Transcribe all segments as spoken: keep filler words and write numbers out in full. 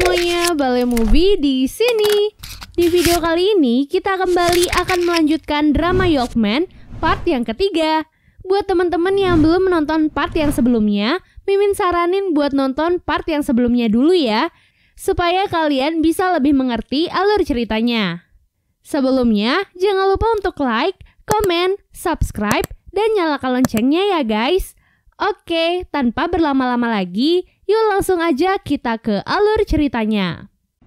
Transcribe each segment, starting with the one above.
semuanya, Bale Movie di sini. Di video kali ini kita kembali akan melanjutkan drama Yolkman part yang ketiga. Buat teman-teman yang belum menonton part yang sebelumnya, Mimin saranin buat nonton part yang sebelumnya dulu ya, supaya kalian bisa lebih mengerti alur ceritanya. Sebelumnya, jangan lupa untuk like, komen, subscribe, dan nyalakan loncengnya ya guys. Oke, tanpa berlama-lama lagi, yuk langsung aja kita ke alur ceritanya.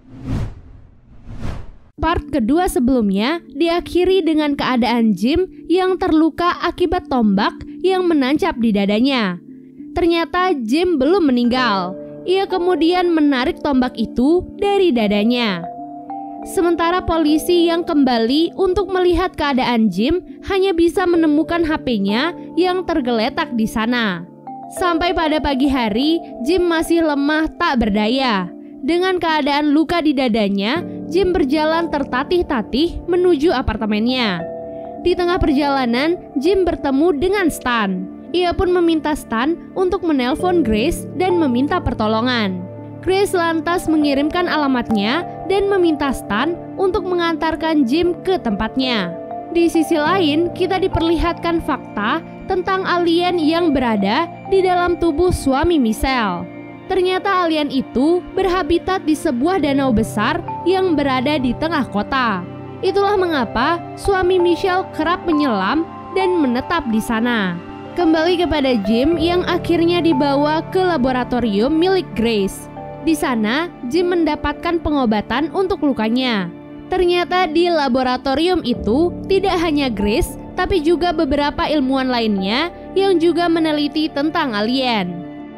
Part kedua sebelumnya diakhiri dengan keadaan Jim yang terluka akibat tombak yang menancap di dadanya. Ternyata Jim belum meninggal. Ia kemudian menarik tombak itu dari dadanya. Sementara polisi yang kembali untuk melihat keadaan Jim hanya bisa menemukan H P-nya yang tergeletak di sana. Sampai pada pagi hari, Jim masih lemah tak berdaya. Dengan keadaan luka di dadanya, Jim berjalan tertatih-tatih menuju apartemennya. Di tengah perjalanan, Jim bertemu dengan Stan. Ia pun meminta Stan untuk menelpon Grace dan meminta pertolongan. Grace lantas mengirimkan alamatnya dan meminta Stan untuk mengantarkan Jim ke tempatnya. Di sisi lain, kita diperlihatkan fakta tentang alien yang berada di dalam tubuh suami Michelle. Ternyata alien itu berhabitat di sebuah danau besar yang berada di tengah kota. Itulah mengapa suami Michelle kerap menyelam dan menetap di sana. Kembali kepada Jim yang akhirnya dibawa ke laboratorium milik Grace. Di sana, Jim mendapatkan pengobatan untuk lukanya. Ternyata di laboratorium itu tidak hanya Grace, tapi juga beberapa ilmuwan lainnya yang juga meneliti tentang alien.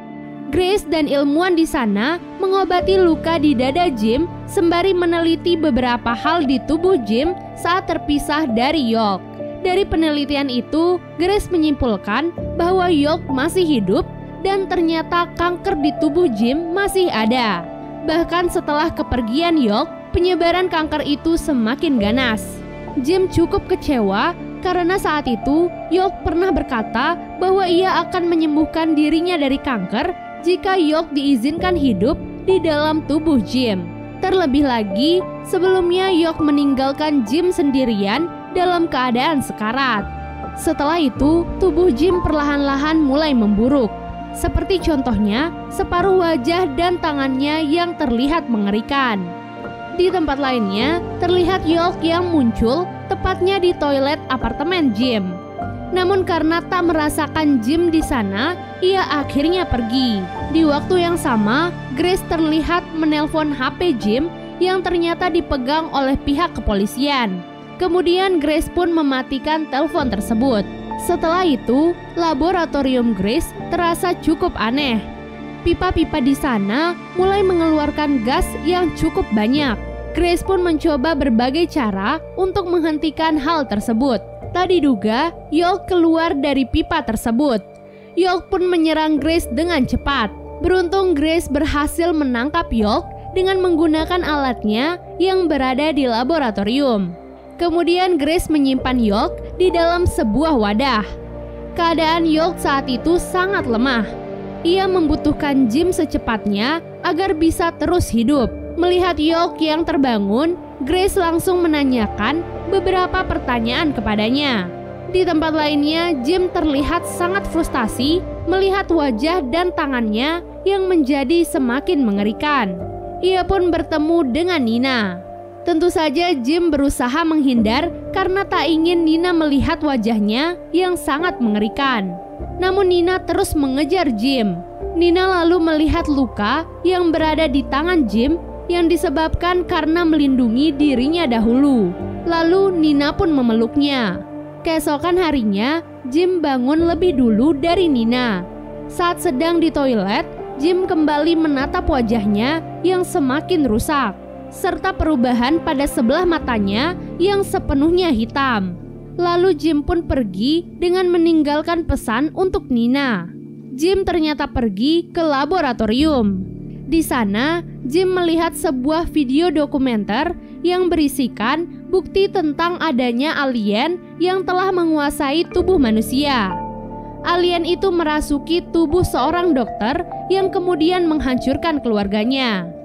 Grace dan ilmuwan di sana mengobati luka di dada Jim sembari meneliti beberapa hal di tubuh Jim saat terpisah dari York. Dari penelitian itu, Grace menyimpulkan bahwa York masih hidup dan ternyata kanker di tubuh Jim masih ada. Bahkan setelah kepergian York, penyebaran kanker itu semakin ganas. Jim cukup kecewa karena saat itu York pernah berkata bahwa ia akan menyembuhkan dirinya dari kanker jika York diizinkan hidup di dalam tubuh Jim. Terlebih lagi, sebelumnya York meninggalkan Jim sendirian dalam keadaan sekarat. Setelah itu, tubuh Jim perlahan-lahan mulai memburuk. Seperti contohnya, separuh wajah dan tangannya yang terlihat mengerikan. Di tempat lainnya, terlihat York yang muncul tepatnya di toilet apartemen Jim. Namun karena tak merasakan Jim di sana, ia akhirnya pergi. Di waktu yang sama, Grace terlihat menelpon H P Jim yang ternyata dipegang oleh pihak kepolisian. Kemudian Grace pun mematikan telepon tersebut. Setelah itu, laboratorium Grace terasa cukup aneh. Pipa-pipa di sana mulai mengeluarkan gas yang cukup banyak. Grace pun mencoba berbagai cara untuk menghentikan hal tersebut. Tak diduga, York keluar dari pipa tersebut. York pun menyerang Grace dengan cepat. Beruntung Grace berhasil menangkap York dengan menggunakan alatnya yang berada di laboratorium. Kemudian Grace menyimpan York di dalam sebuah wadah. Keadaan York saat itu sangat lemah. Ia membutuhkan Jim secepatnya agar bisa terus hidup. Melihat York yang terbangun, Grace langsung menanyakan beberapa pertanyaan kepadanya. Di tempat lainnya, Jim terlihat sangat frustasi melihat wajah dan tangannya yang menjadi semakin mengerikan. Ia pun bertemu dengan Nina. Tentu saja Jim berusaha menghindar karena tak ingin Nina melihat wajahnya yang sangat mengerikan. Namun Nina terus mengejar Jim. Nina lalu melihat luka yang berada di tangan Jim yang disebabkan karena melindungi dirinya dahulu. Lalu Nina pun memeluknya. Keesokan harinya, Jim bangun lebih dulu dari Nina. Saat sedang di toilet, Jim kembali menatap wajahnya yang semakin rusak, serta perubahan pada sebelah matanya yang sepenuhnya hitam. Lalu Jim pun pergi dengan meninggalkan pesan untuk Nina. Jim ternyata pergi ke laboratorium. Di sana, Jim melihat sebuah video dokumenter yang berisikan bukti tentang adanya alien yang telah menguasai tubuh manusia. Alien itu merasuki tubuh seorang dokter yang kemudian menghancurkan keluarganya.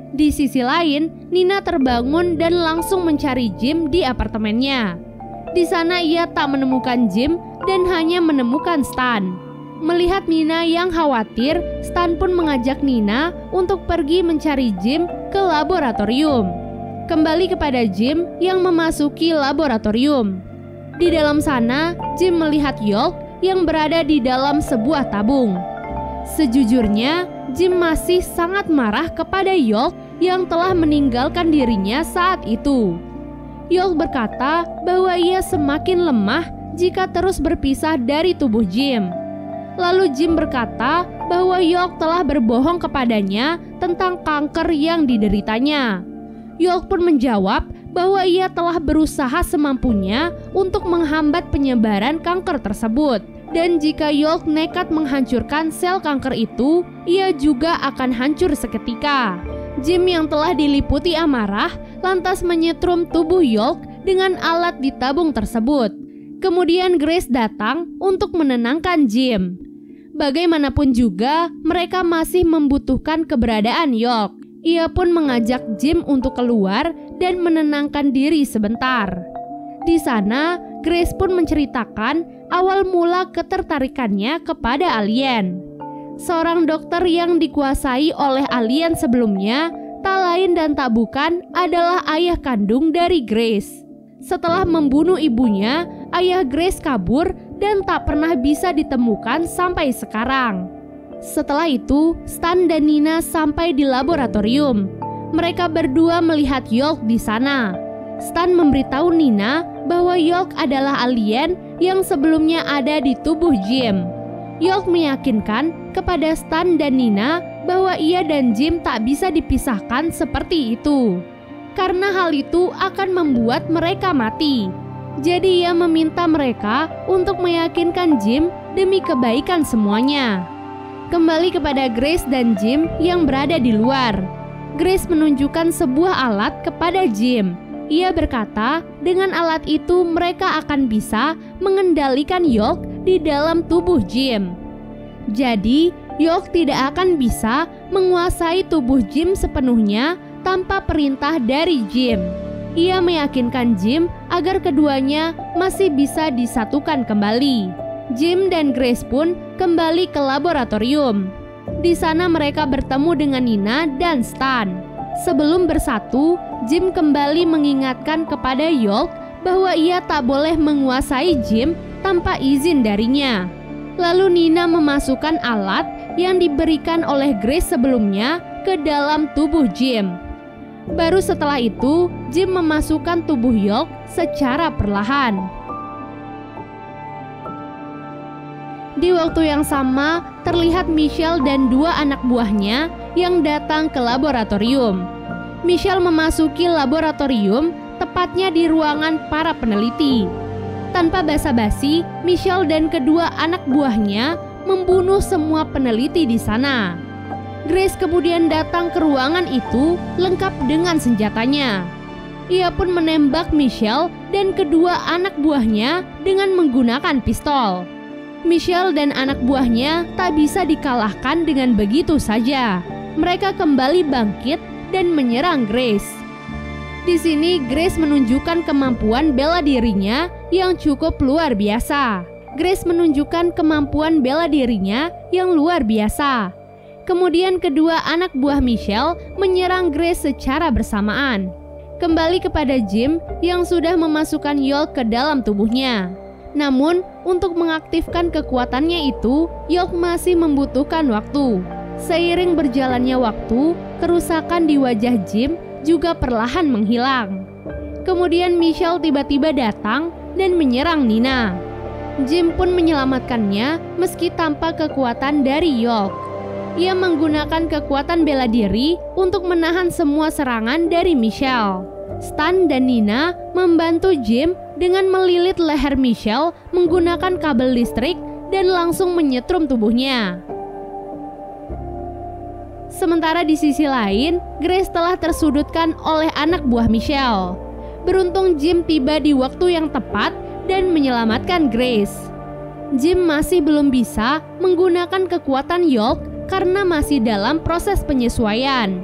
Di sisi lain, Nina terbangun dan langsung mencari Jim di apartemennya. Di sana ia tak menemukan Jim dan hanya menemukan Stan. Melihat Nina yang khawatir, Stan pun mengajak Nina untuk pergi mencari Jim ke laboratorium. Kembali kepada Jim yang memasuki laboratorium. Di dalam sana, Jim melihat York yang berada di dalam sebuah tabung. Sejujurnya, Jim masih sangat marah kepada York yang telah meninggalkan dirinya saat itu. York berkata bahwa ia semakin lemah jika terus berpisah dari tubuh Jim. Lalu Jim berkata bahwa York telah berbohong kepadanya tentang kanker yang dideritanya. York pun menjawab bahwa ia telah berusaha semampunya untuk menghambat penyebaran kanker tersebut. Dan jika York nekat menghancurkan sel kanker itu, ia juga akan hancur seketika. Jim yang telah diliputi amarah lantas menyetrum tubuh York dengan alat di tabung tersebut. Kemudian Grace datang untuk menenangkan Jim. Bagaimanapun juga, mereka masih membutuhkan keberadaan York. Ia pun mengajak Jim untuk keluar dan menenangkan diri sebentar. Di sana, Grace pun menceritakan awal mula ketertarikannya kepada alien. Seorang dokter yang dikuasai oleh alien sebelumnya, tak lain dan tak bukan adalah ayah kandung dari Grace. Setelah membunuh ibunya, ayah Grace kabur dan tak pernah bisa ditemukan sampai sekarang. Setelah itu, Stan dan Nina sampai di laboratorium. Mereka berdua melihat York di sana. Stan memberitahu Nina bahwa York adalah alien yang sebelumnya ada di tubuh Jim. York meyakinkan kepada Stan dan Nina bahwa ia dan Jim tak bisa dipisahkan seperti itu, karena hal itu akan membuat mereka mati. Jadi ia meminta mereka untuk meyakinkan Jim demi kebaikan semuanya. Kembali kepada Grace dan Jim yang berada di luar. Grace menunjukkan sebuah alat kepada Jim. Ia berkata, dengan alat itu mereka akan bisa mengendalikan York di dalam tubuh Jim. Jadi, York tidak akan bisa menguasai tubuh Jim sepenuhnya tanpa perintah dari Jim. Ia meyakinkan Jim agar keduanya masih bisa disatukan kembali. Jim dan Grace pun kembali ke laboratorium. Di sana mereka bertemu dengan Nina dan Stan. Sebelum bersatu, Jim kembali mengingatkan kepada York bahwa ia tak boleh menguasai Jim tanpa izin darinya. Lalu Nina memasukkan alat yang diberikan oleh Grace sebelumnya ke dalam tubuh Jim. Baru setelah itu, Jim memasukkan tubuh York secara perlahan. Di waktu yang sama, terlihat Michelle dan dua anak buahnya yang datang ke laboratorium. Michelle memasuki laboratorium, tepatnya di ruangan para peneliti. Tanpa basa-basi, Michelle dan kedua anak buahnya membunuh semua peneliti di sana. Grace kemudian datang ke ruangan itu lengkap dengan senjatanya. Ia pun menembak Michelle dan kedua anak buahnya dengan menggunakan pistol. Michelle dan anak buahnya tak bisa dikalahkan dengan begitu saja. Mereka kembali bangkit dan menyerang Grace. Di sini Grace menunjukkan kemampuan bela dirinya yang cukup luar biasa. Grace menunjukkan kemampuan bela dirinya yang luar biasa. Kemudian kedua anak buah Michelle menyerang Grace secara bersamaan. Kembali kepada Jim yang sudah memasukkan York ke dalam tubuhnya. Namun, untuk mengaktifkan kekuatannya itu, York masih membutuhkan waktu. Seiring berjalannya waktu, kerusakan di wajah Jim juga perlahan menghilang. Kemudian Michelle tiba-tiba datang dan menyerang Nina. Jim pun menyelamatkannya meski tanpa kekuatan dari York. Ia menggunakan kekuatan bela diri untuk menahan semua serangan dari Michelle. Stan dan Nina membantu Jim dengan melilit leher Michelle menggunakan kabel listrik dan langsung menyetrum tubuhnya. Sementara di sisi lain, Grace telah tersudutkan oleh anak buah Michelle. Beruntung Jim tiba di waktu yang tepat dan menyelamatkan Grace. Jim masih belum bisa menggunakan kekuatan York karena masih dalam proses penyesuaian.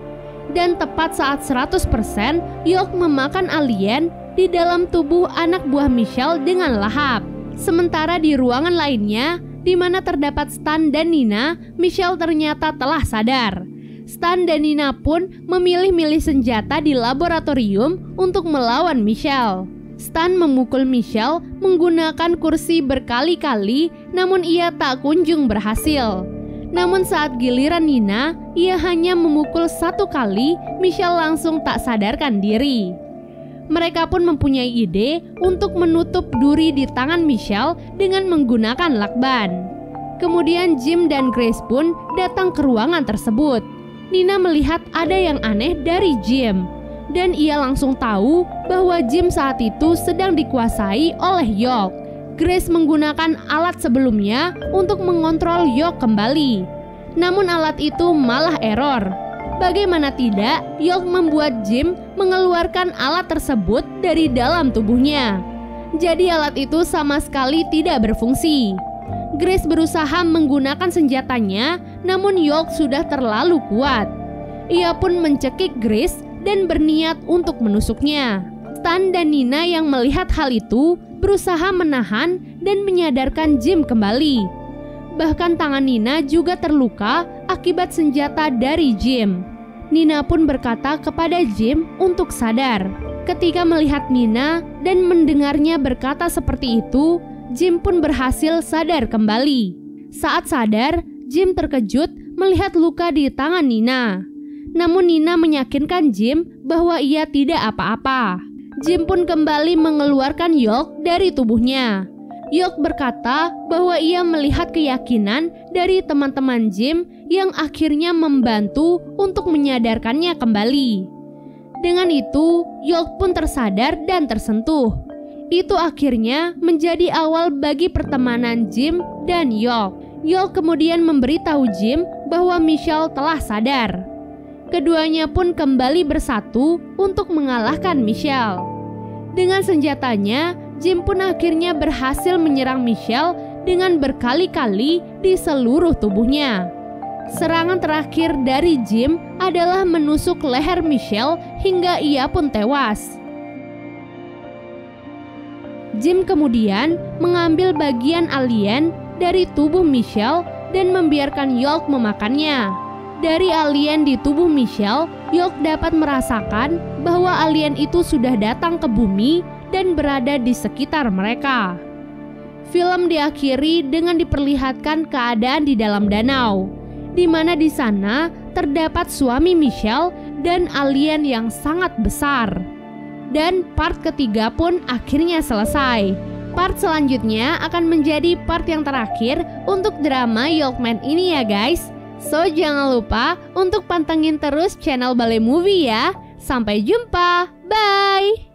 Dan tepat saat seratus persen York memakan alien di dalam tubuh anak buah Michelle dengan lahap. Sementara di ruangan lainnya, di mana terdapat Stan dan Nina, Michelle ternyata telah sadar. Stan dan Nina pun memilih-milih senjata di laboratorium untuk melawan Michelle. Stan memukul Michelle menggunakan kursi berkali-kali, namun ia tak kunjung berhasil. Namun saat giliran Nina, ia hanya memukul satu kali, Michelle langsung tak sadarkan diri. Mereka pun mempunyai ide untuk menutup duri di tangan Michelle dengan menggunakan lakban. Kemudian Jim dan Grace pun datang ke ruangan tersebut. Nina melihat ada yang aneh dari Jim, dan ia langsung tahu bahwa Jim saat itu sedang dikuasai oleh York. Grace menggunakan alat sebelumnya untuk mengontrol York kembali. Namun alat itu malah error. Bagaimana tidak, York membuat Jim mengeluarkan alat tersebut dari dalam tubuhnya. Jadi alat itu sama sekali tidak berfungsi. Grace berusaha menggunakan senjatanya, namun York sudah terlalu kuat. Ia pun mencekik Grace dan berniat untuk menusuknya. Stan dan Nina yang melihat hal itu berusaha menahan dan menyadarkan Jim kembali. Bahkan tangan Nina juga terluka akibat senjata dari Jim. Nina pun berkata kepada Jim untuk sadar. Ketika melihat Nina dan mendengarnya berkata seperti itu, Jim pun berhasil sadar kembali. Saat sadar, Jim terkejut melihat luka di tangan Nina. Namun Nina meyakinkan Jim bahwa ia tidak apa-apa. Jim pun kembali mengeluarkan York dari tubuhnya. York berkata bahwa ia melihat keyakinan dari teman-teman Jim yang akhirnya membantu untuk menyadarkannya kembali. Dengan itu, York pun tersadar dan tersentuh. Itu akhirnya menjadi awal bagi pertemanan Jim dan York. York kemudian memberitahu Jim bahwa Michelle telah sadar. Keduanya pun kembali bersatu untuk mengalahkan Michelle. Dengan senjatanya, Jim pun akhirnya berhasil menyerang Michelle dengan berkali-kali di seluruh tubuhnya. Serangan terakhir dari Jim adalah menusuk leher Michelle hingga ia pun tewas. Jim kemudian mengambil bagian alien dari tubuh Michelle dan membiarkan York memakannya. Dari alien di tubuh Michelle, York dapat merasakan bahwa alien itu sudah datang ke bumi dan berada di sekitar mereka. Film diakhiri dengan diperlihatkan keadaan di dalam danau, di mana di sana terdapat suami Michelle dan alien yang sangat besar. Dan part ketiga pun akhirnya selesai. Part selanjutnya akan menjadi part yang terakhir untuk drama Yolkman ini ya guys. So jangan lupa untuk pantengin terus channel Bale Movie ya. Sampai jumpa, bye!